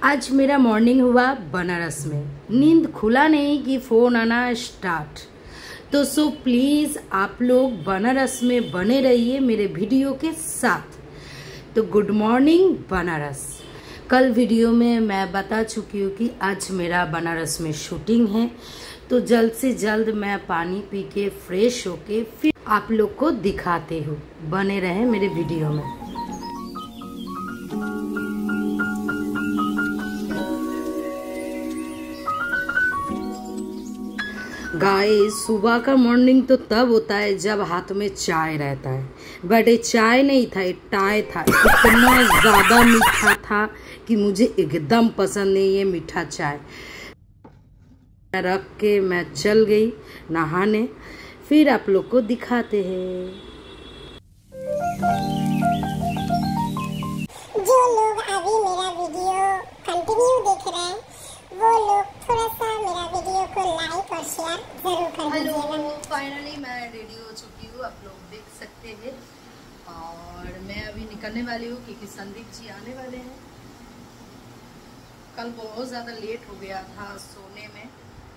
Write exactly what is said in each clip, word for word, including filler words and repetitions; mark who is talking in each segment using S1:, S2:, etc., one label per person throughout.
S1: आज मेरा मॉर्निंग हुआ बनारस में। नींद खुला नहीं कि फ़ोन आना स्टार्ट। तो सो प्लीज़ आप लोग बनारस में बने रहिए मेरे वीडियो के साथ। तो गुड मॉर्निंग बनारस। कल वीडियो में मैं बता चुकी हूँ कि आज मेरा बनारस में शूटिंग है, तो जल्द से जल्द मैं पानी पी के फ्रेश होके फिर आप लोग को दिखाते हूँ। बने रहे मेरे वीडियो में। गाइस, सुबह का मॉर्निंग तो तब होता है जब हाथ में चाय रहता है, बट ये चाय नहीं था, ये टाय था। इतना ज़्यादा मीठा था कि मुझे एकदम पसंद नहीं है मीठा चाय। रख के मैं चल गई नहाने, फिर आप लोग को दिखाते हैं।
S2: जो लोग अभी मेरा वीडियो कंटिन्यू देख रहे हैं वो लोग थोड़ा सा मेरा वीडियो को लाइक और शेयर जरूर कर दीजिएगा।
S1: हेलो, फाइनली मैं रेडी हो चुकी हूँ, आप लोग देख सकते हैं। और मैं अभी निकलने वाली हूँ क्योंकि संदीप जी आने वाले हैं। कल बहुत ज़्यादा लेट हो गया था सोने में,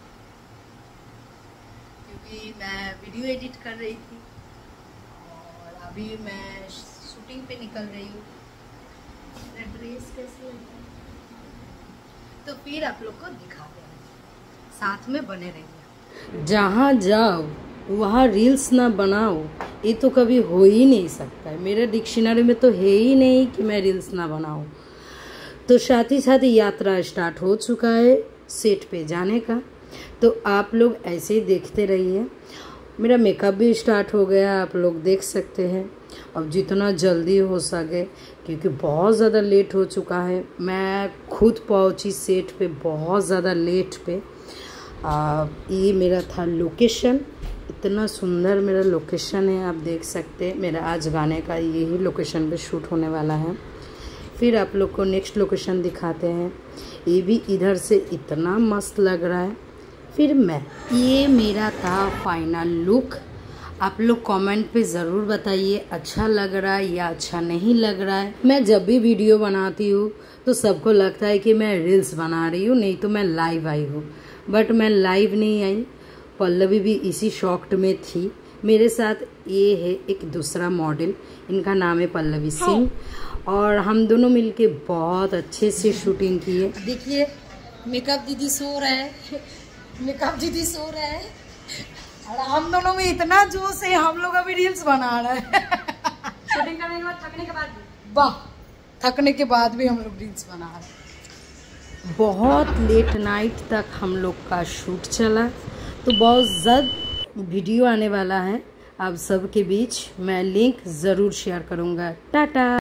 S1: क्योंकि मैं वीडियो एडिट कर रही थी और अभी मैं शूटिंग पे निकल रही हूँ। ड्रेस कैसी है तो फिर आप लोग को दिखाते हैं, साथ में बने रहिए। जहाँ जाओ वहाँ रील्स ना बनाओ, ये तो कभी हो ही नहीं सकता है। मेरे डिक्शनरी में तो है ही नहीं कि मैं रील्स ना बनाऊँ। तो साथ ही साथ यात्रा स्टार्ट हो चुका है सेट पे जाने का, तो आप लोग ऐसे ही देखते रहिए। मेरा मेकअप भी स्टार्ट हो गया, आप लोग देख सकते हैं। अब जितना जल्दी हो सके, क्योंकि बहुत ज़्यादा लेट हो चुका है। मैं खुद पहुंची सेट पे बहुत ज़्यादा लेट पे। आ, ये मेरा था लोकेशन, इतना सुंदर मेरा लोकेशन है, आप देख सकते हैं। मेरा आज गाने का यही लोकेशन पे शूट होने वाला है। फिर आप लोग को नेक्स्ट लोकेशन दिखाते हैं। ये भी इधर से इतना मस्त लग रहा है। फिर मैं ये मेरा था फाइनल लुक। आप लोग कमेंट पे ज़रूर बताइए अच्छा लग रहा है या अच्छा नहीं लग रहा है। मैं जब भी वीडियो बनाती हूँ तो सबको लगता है कि मैं रील्स बना रही हूँ, नहीं तो मैं लाइव आई हूँ। बट मैं लाइव नहीं आई, पल्लवी भी इसी शॉक्ट में थी। मेरे साथ ये है एक दूसरा मॉडल, इनका नाम है पल्लवी सिंह, और हम दोनों मिलके बहुत अच्छे से शूटिंग की है। देखिए मेकअप दीदी सो रहे हैं, मेकअप दीदी सो रहे हैं और हम दोनों में इतना जोश है, हम लोग अभी रील्स बना रहे हैं। शूटिंग करने के बाद, थकने के बाद भी वाह थकने के बाद भी हम लोग रील्स बना रहे हैं। बहुत लेट नाइट तक हम लोग का शूट चला, तो बहुत जल्द वीडियो आने वाला है आप सबके बीच। मैं लिंक ज़रूर शेयर करूँगा। टाटा।